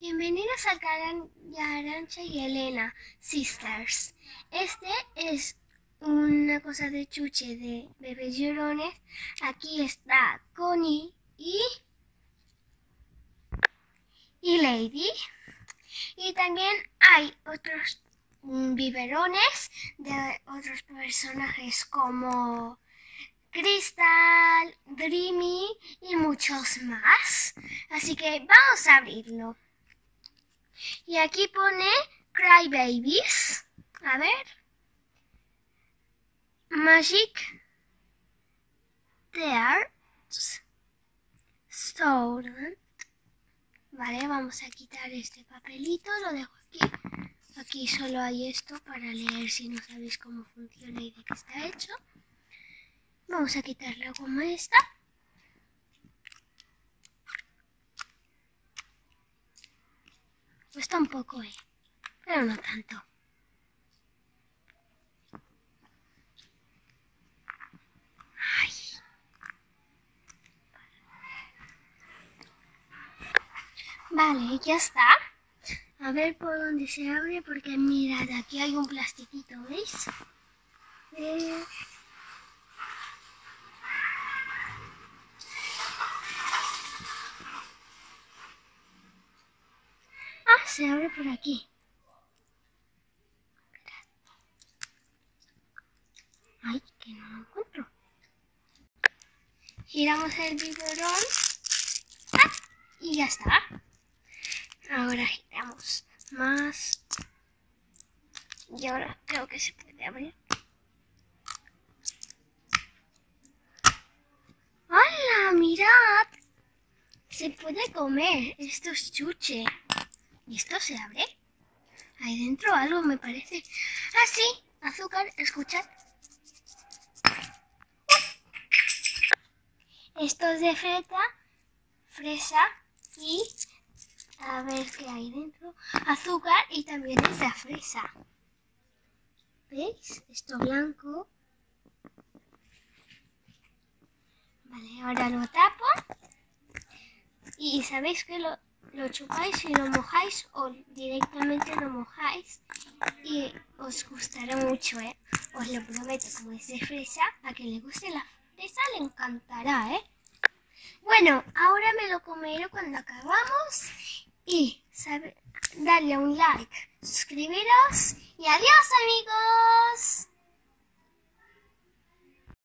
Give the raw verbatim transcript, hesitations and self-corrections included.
Bienvenidos al canal de Arancha y Elena Sisters. Este es una cosa de chuche de bebés llorones. Aquí está Connie y, y Lady. Y también hay otros biberones de otros personajes como Crystal, Dreamy y muchos más. Así que vamos a abrirlo. Y aquí pone Cry Babies. A ver. Magic Tears Stolen. Vale, vamos a quitar este papelito. Lo dejo aquí. Aquí solo hay esto para leer si no sabéis cómo funciona y de qué está hecho. Vamos a quitar la goma esta. Cuesta un poco, eh. Pero no tanto. Ay. Vale, ya está. A ver por dónde se abre, porque mirad, aquí hay un plastiquito, ¿veis? Eh... Ah, se abre por aquí. Ay, que no lo encuentro. Giramos el biberón. ¡Ah! Y ya está. Ahora giramos más. Y ahora creo que se puede abrir. ¡Hala! ¡Mirad! Se puede comer. Esto es chuche. ¿Y esto se abre? Ahí dentro algo me parece. ¡Ah, sí! Azúcar, escuchad. Esto es de fresa, fresa y a ver qué hay dentro. Azúcar y también es de fresa. ¿Veis? Esto blanco. Vale, ahora lo tapo. Y sabéis que lo, lo chupáis y lo mojáis o directamente lo mojáis. Y os gustará mucho, ¿eh? Os lo prometo, como es de fresa, a quien le guste la fresa le encantará, ¿eh? Bueno, ahora me lo comeré cuando acabamos. Y sabe, darle un like, suscribiros y adiós, amigos.